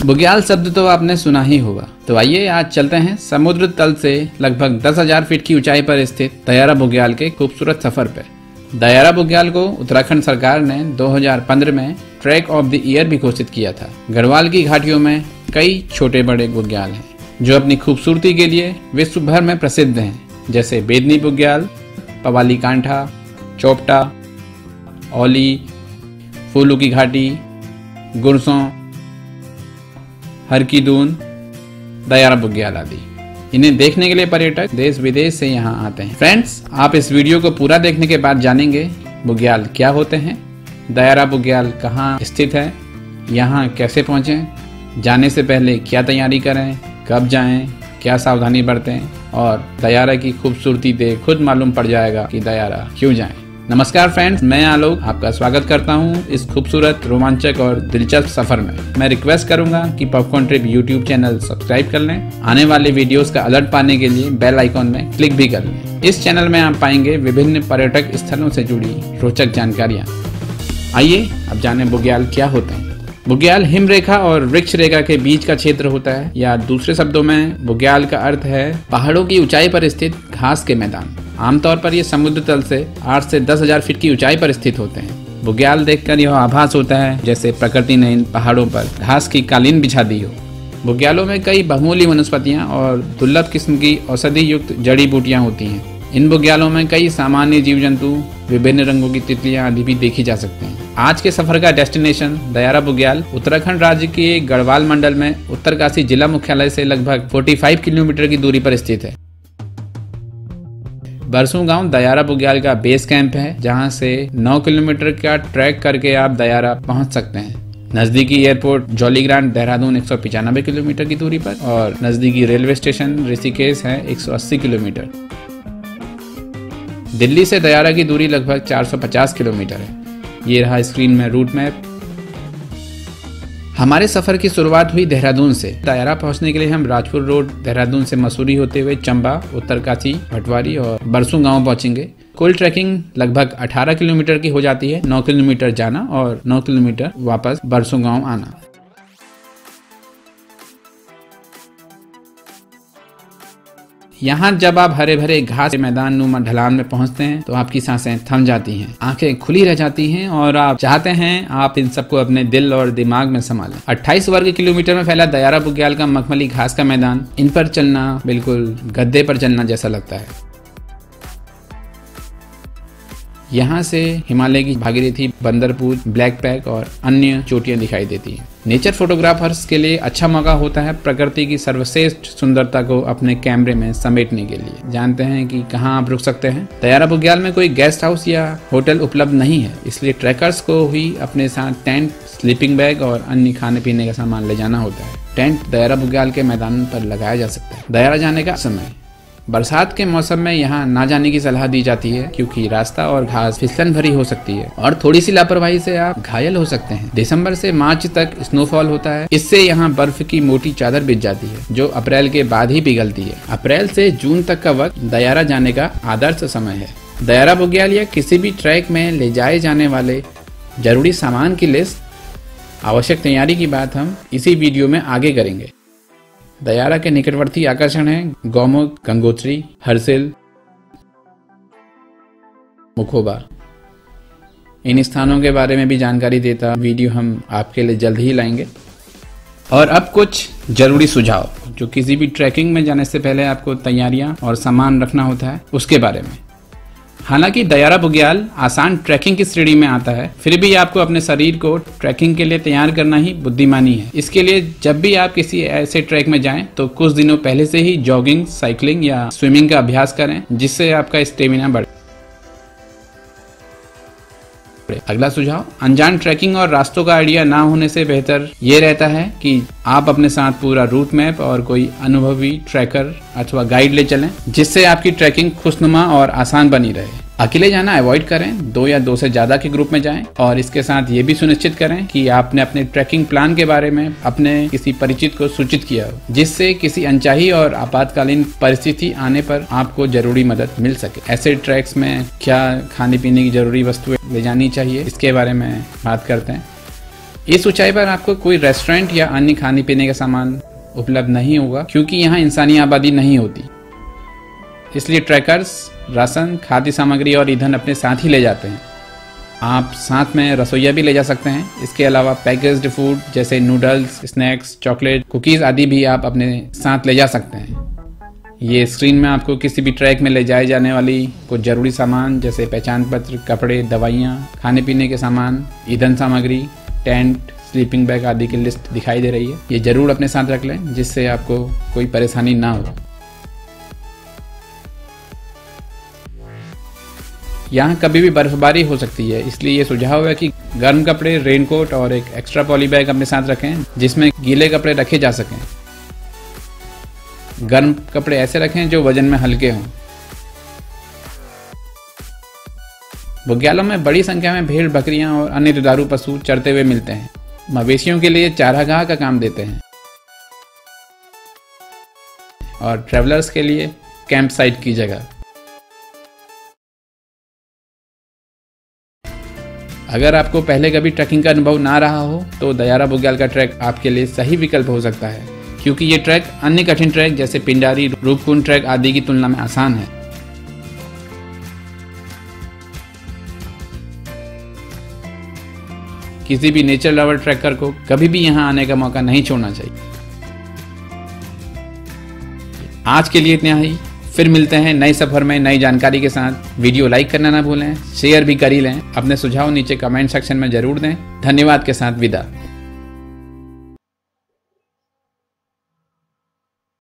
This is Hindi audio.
बुग्याल शब्द तो आपने सुना ही होगा, तो आइए आज चलते हैं समुद्र तल से लगभग 10,000 फीट की ऊंचाई पर स्थित दयारा बुग्याल के खूबसूरत सफर पे। दयारा बुग्याल को उत्तराखंड सरकार ने 2015 में ट्रैक ऑफ द ईयर भी घोषित किया था। गढ़वाल की घाटियों में कई छोटे बड़े बुग्याल हैं जो अपनी खूबसूरती के लिए विश्व भर में प्रसिद्ध हैं, जैसे बेदनी बुग्याल, पवाली कांठा, चोपटा, औली, फूलू की घाटी, गुरसों, हर की दून, दयारा बुग्याल आदि। इन्हें देखने के लिए पर्यटक देश विदेश से यहाँ आते हैं। फ्रेंड्स, आप इस वीडियो को पूरा देखने के बाद जानेंगे बुग्याल क्या होते हैं, दयारा बुग्याल कहाँ स्थित है, यहाँ कैसे पहुँचें, जाने से पहले क्या तैयारी करें, कब जाएं, क्या सावधानी बरतें और दयारा की खूबसूरती देख खुद मालूम पड़ जाएगा कि दयारा क्यों जाएं। नमस्कार फ्रेंड्स, मैं आलोक आपका स्वागत करता हूं इस खूबसूरत, रोमांचक और दिलचस्प सफर में। मैं रिक्वेस्ट करूंगा कि popcorn trip YouTube channel subscribe कर लें। आने वाले वीडियोस का अलर्ट पाने के लिए बेल आइकॉन में क्लिक भी कर लें। इस चैनल में आप पाएंगे विभिन्न पर्यटक स्थलों से जुड़ी रोचक जानकारियाँ। आइए अब जाने बुग्याल क्या होते हैं। बुग्याल हिमरेखा और वृक्ष रेखा के बीच का क्षेत्र होता है, या दूसरे शब्दों में बुग्याल का अर्थ है पहाड़ों की ऊंचाई पर स्थित घास के मैदान। आमतौर पर ये समुद्र तल से 8 से 10,000 फीट की ऊंचाई पर स्थित होते हैं। बुग्याल देखकर यह आभास होता है जैसे प्रकृति ने इन पहाड़ों पर घास की कालीन बिछा दी हो। बुग्यालों में कई बहुमूल्य वनस्पतियां और दुर्लभ किस्म की औषधि युक्त जड़ी बूटियां होती हैं। इन बुग्यालों में कई सामान्य जीव जंतु, विभिन्न रंगों की तितलियां आदि भी देखी जा सकती हैं। आज के सफर का डेस्टिनेशन दयारा बुग्याल उत्तराखंड राज्य के गढ़वाल मंडल में उत्तरकाशी जिला मुख्यालय से लगभग 45 किलोमीटर की दूरी पर स्थित है। बरसों गांव दयारा बुग्याल का बेस कैंप है, जहां से 9 किलोमीटर का ट्रैक करके आप दयारा पहुंच सकते हैं। नजदीकी एयरपोर्ट जॉलीग्रांट देहरादून 195 किलोमीटर की दूरी पर और नजदीकी रेलवे स्टेशन ऋषिकेश है 180 किलोमीटर। दिल्ली से दयारा की दूरी लगभग 450 किलोमीटर है। ये रहा स्क्रीन में रूट मैप। हमारे सफर की शुरुआत हुई देहरादून से। दयारा पहुंचने के लिए हम राजपुर रोड देहरादून से मसूरी होते हुए चंबा, उत्तरकाशी, भटवारी और बरसों गांव पहुंचेंगे। कुल ट्रैकिंग लगभग 18 किलोमीटर की हो जाती है। 9 किलोमीटर जाना और 9 किलोमीटर वापस बरसों गांव आना। यहाँ जब आप हरे भरे घास के मैदान नुमा ढलान में पहुँचते हैं तो आपकी सांसें थम जाती हैं, आंखें खुली रह जाती हैं और आप चाहते हैं आप इन सबको अपने दिल और दिमाग में संभालें। 28 वर्ग किलोमीटर में फैला दयारा बुग्याल का मखमली घास का मैदान, इन पर चलना बिल्कुल गद्दे पर चलना जैसा लगता है। यहाँ से हिमालय की भागीरथी, बंदरपुर, ब्लैक पैक और अन्य चोटियां दिखाई देती हैं। नेचर फोटोग्राफर्स के लिए अच्छा मौका होता है प्रकृति की सर्वश्रेष्ठ सुंदरता को अपने कैमरे में समेटने के लिए। जानते हैं कि कहाँ आप रुक सकते हैं। दयारा बुग्याल में कोई गेस्ट हाउस या होटल उपलब्ध नहीं है, इसलिए ट्रैकर्स को ही अपने साथ टेंट, स्लीपिंग बैग और अन्य खाने पीने का सामान ले जाना होता है। टेंट दयारा बुग्याल के मैदान पर लगाया जा सकता है। दयारा जाने का समय बरसात के मौसम में यहाँ ना जाने की सलाह दी जाती है, क्योंकि रास्ता और घास फिसलन भरी हो सकती है और थोड़ी सी लापरवाही से आप घायल हो सकते हैं। दिसंबर से मार्च तक स्नोफॉल होता है, इससे यहाँ बर्फ की मोटी चादर बिछ जाती है जो अप्रैल के बाद ही पिघलती है। अप्रैल से जून तक का वक्त दयारा जाने का आदर्श समय है। दयारा बुग्याल या किसी भी ट्रैक में ले जाए जाने वाले जरूरी सामान की लिस्ट, आवश्यक तैयारी की बात हम इसी वीडियो में आगे करेंगे। दयारा के निकटवर्ती आकर्षण हैं गौमुख, गंगोत्री, हरसिल, मुखोबा। इन स्थानों के बारे में भी जानकारी देता वीडियो हम आपके लिए जल्द ही लाएंगे। और अब कुछ जरूरी सुझाव जो किसी भी ट्रैकिंग में जाने से पहले आपको तैयारियां और सामान रखना होता है, उसके बारे में। हालांकि दयारा बुग्याल आसान ट्रैकिंग की श्रेणी में आता है, फिर भी आपको अपने शरीर को ट्रैकिंग के लिए तैयार करना ही बुद्धिमानी है। इसके लिए जब भी आप किसी ऐसे ट्रैक में जाएं तो कुछ दिनों पहले से ही जॉगिंग, साइकिलिंग या स्विमिंग का अभ्यास करें, जिससे आपका स्टेमिना बढ़े। अगला सुझाव, अनजान ट्रैकिंग और रास्तों का आइडिया ना होने से बेहतर ये रहता है कि आप अपने साथ पूरा रूट मैप और कोई अनुभवी ट्रैकर अथवा गाइड ले चलें, जिससे आपकी ट्रैकिंग खुशनुमा और आसान बनी रहे। अकेले जाना अवॉइड करें, 2 या 2 से ज्यादा के ग्रुप में जाएं और इसके साथ ये भी सुनिश्चित करें कि आपने अपने ट्रैकिंग प्लान के बारे में अपने किसी परिचित को सूचित किया हो, जिससे किसी अनचाही और आपातकालीन परिस्थिति आने पर आपको जरूरी मदद मिल सके। ऐसे ट्रैक्स में क्या खाने पीने की जरूरी वस्तुएं ले जानी चाहिए, इसके बारे में बात करते हैं। इस ऊंचाई पर आपको कोई रेस्टोरेंट या अन्य खाने पीने का सामान उपलब्ध नहीं होगा, क्योंकि यहाँ इंसानी आबादी नहीं होती। इसलिए ट्रैकर्स राशन, खाद्य सामग्री और ईंधन अपने साथ ही ले जाते हैं। आप साथ में रसोइया भी ले जा सकते हैं। इसके अलावा पैकेज्ड फूड जैसे नूडल्स, स्नैक्स, चॉकलेट, कुकीज़ आदि भी आप अपने साथ ले जा सकते हैं। ये स्क्रीन में आपको किसी भी ट्रैक में ले जाए जाने वाली कुछ ज़रूरी सामान जैसे पहचान पत्र, कपड़े, दवाइयाँ, खाने पीने के सामान, ईंधन सामग्री, टेंट, स्लीपिंग बैग आदि की लिस्ट दिखाई दे रही है। ये ज़रूर अपने साथ रख लें, जिससे आपको कोई परेशानी ना हो। यहाँ कभी भी बर्फबारी हो सकती है, इसलिए ये सुझाव है कि गर्म कपड़े, रेनकोट और एक एक्स्ट्रा पॉली बैग अपने साथ रखें, जिसमें गीले कपड़े रखे जा सकें। गर्म कपड़े ऐसे रखें जो वजन में हल्के हों। बुग्यालों में बड़ी संख्या में भेड़, बकरियां और अन्य दुधारू पशु चरते हुए मिलते हैं। मवेशियों के लिए चारागाह का काम देते हैं और ट्रैवलर्स के लिए कैंप साइट की जगह। अगर आपको पहले कभी ट्रैकिंग का अनुभव ना रहा हो तो दयारा बुग्याल का ट्रैक आपके लिए सही विकल्प हो सकता है, क्योंकि ये ट्रैक अन्य कठिन ट्रैक जैसे पिंडारी, रूपकुंड ट्रैक आदि की तुलना में आसान है। किसी भी नेचर लवर ट्रैकर को कभी भी यहाँ आने का मौका नहीं छोड़ना चाहिए। आज के लिए इतना ही। फिर मिलते हैं नए सफर में नई जानकारी के साथ। वीडियो लाइक करना ना भूलें, शेयर भी कर ही लें। अपने सुझाव नीचे कमेंट सेक्शन में जरूर दें। धन्यवाद के साथ विदा।